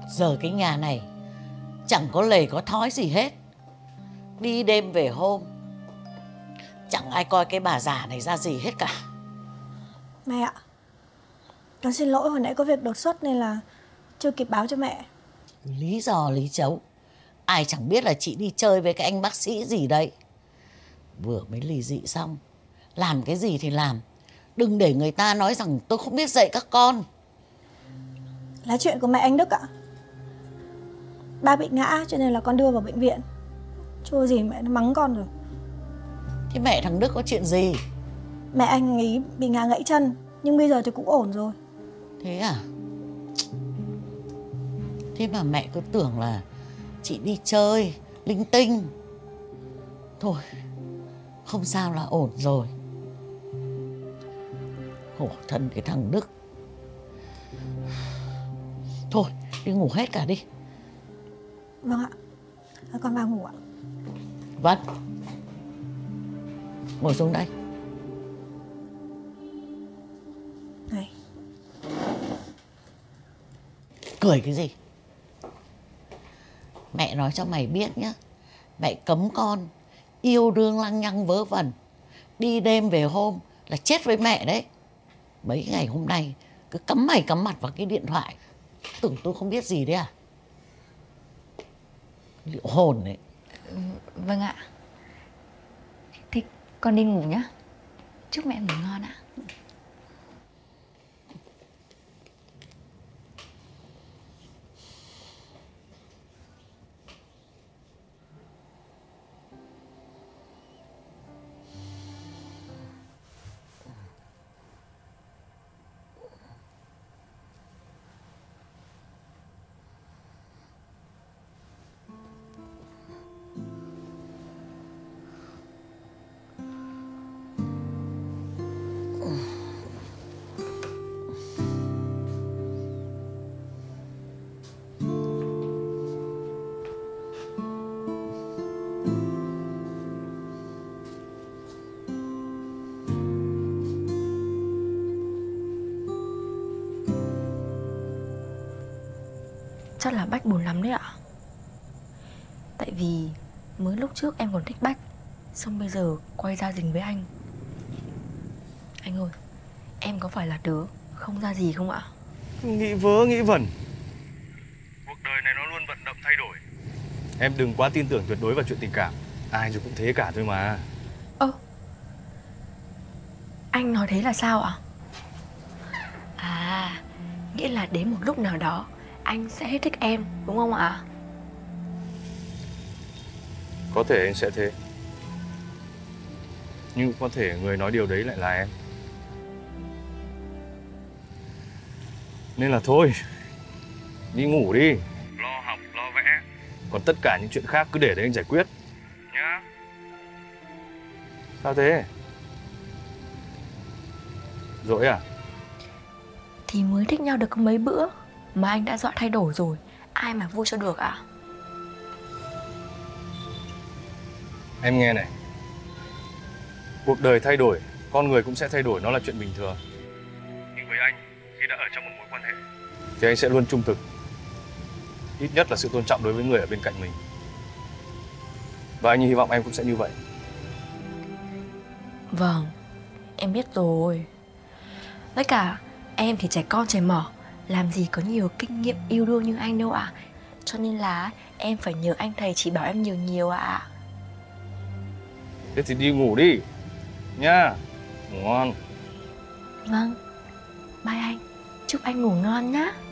Giờ cái nhà này chẳng có lề có thói gì hết. Đi đêm về hôm, chẳng ai coi cái bà già này ra gì hết cả. Mẹ ạ, con xin lỗi, hồi nãy có việc đột xuất nên là chưa kịp báo cho mẹ. Lý do lý chấu, ai chẳng biết là chị đi chơi với cái anh bác sĩ gì đấy. Vừa mới ly dị xong, làm cái gì thì làm, đừng để người ta nói rằng tôi không biết dạy các con. Là chuyện của mẹ anh Đức ạ. Ba bị ngã cho nên là con đưa vào bệnh viện. Chưa gì mẹ nó mắng con rồi. Thế mẹ thằng Đức có chuyện gì? Mẹ anh ấy bị ngã gãy chân, nhưng bây giờ thì cũng ổn rồi. Thế à? Thế mà mẹ cứ tưởng là chị đi chơi linh tinh. Thôi, không sao là ổn rồi. Khổ thân cái thằng Đức. Thôi, đi ngủ hết cả đi. Vâng ạ, con vào ngủ ạ. Vâng. Ngồi xuống đây. Này. Cười cái gì? Mẹ nói cho mày biết nhá, mẹ cấm con yêu đương lăng nhăng vớ vẩn, đi đêm về hôm là chết với mẹ đấy. Mấy ngày hôm nay cứ cắm mày cắm mặt vào cái điện thoại, tưởng tôi không biết gì đấy à? Liệu hồn đấy. Vâng ạ. Thế con đi ngủ nhá. Chúc mẹ ngủ ngon ạ. Chắc là Bách buồn lắm đấy ạ. Tại vì mới lúc trước em còn thích Bách, xong bây giờ quay ra dính với anh. Anh ơi, em có phải là đứa không ra gì không ạ? Nghĩ vớ nghĩ vẩn. Cuộc đời này nó luôn vận động thay đổi. Em đừng quá tin tưởng tuyệt đối vào chuyện tình cảm. Ai rồi cũng thế cả thôi mà. Anh nói thế là sao ạ? À, nghĩa là đến một lúc nào đó anh sẽ hết thích em, đúng không ạ? Có thể anh sẽ thế. Nhưng có thể người nói điều đấy lại là em. Nên là thôi, đi ngủ đi. Lo học, lo vẽ. Còn tất cả những chuyện khác cứ để đấy anh giải quyết nhá. Sao thế? Dỗi à? Thì mới thích nhau được có mấy bữa mà anh đã dọa thay đổi rồi, ai mà vui cho được ạ? Em nghe này. Cuộc đời thay đổi, con người cũng sẽ thay đổi, nó là chuyện bình thường. Nhưng với anh, khi đã ở trong một mối quan hệ thì anh sẽ luôn trung thực. Ít nhất là sự tôn trọng đối với người ở bên cạnh mình. Và anh hy vọng em cũng sẽ như vậy. Vâng, em biết rồi. Với cả em thì trẻ con trẻ mỏ, làm gì có nhiều kinh nghiệm yêu đương như anh đâu ạ. Cho nên là em phải nhờ anh thầy chỉ bảo em nhiều nhiều ạ. Thế thì đi ngủ đi nhá. Ngủ ngon. Vâng, bye anh. Chúc anh ngủ ngon nhá.